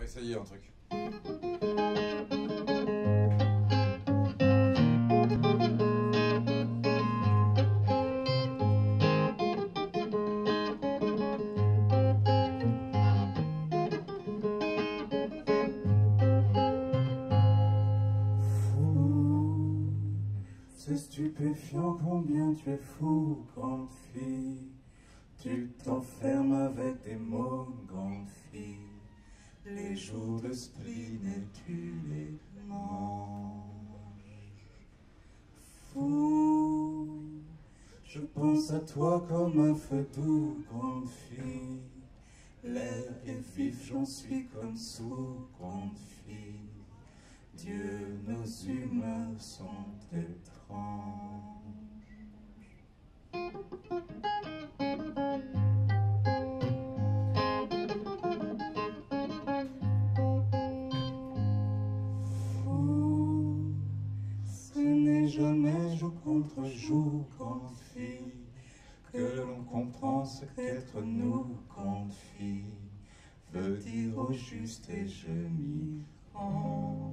essayer un truc. Fou, c'est stupéfiant combien tu es fou, grande fille. Tu t'enfermes avec des mots, grande fille. Les jours de spleen et tu les manges. Fou, je pense à toi comme un feu doux, grande fille. L'air est vif, j'en suis comme sous, grande fille. Dieu, nos humeurs sont étranges. Ce n'est jamais jour contre jour, grande fille, que l'on comprend ce qu'être nous, grande fille, veut dire au juste et je m'y range.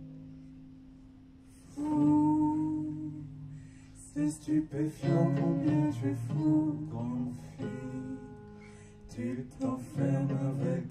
Fou, c'est stupéfiant combien tu es fou, grande fille, tu t'enfermes avec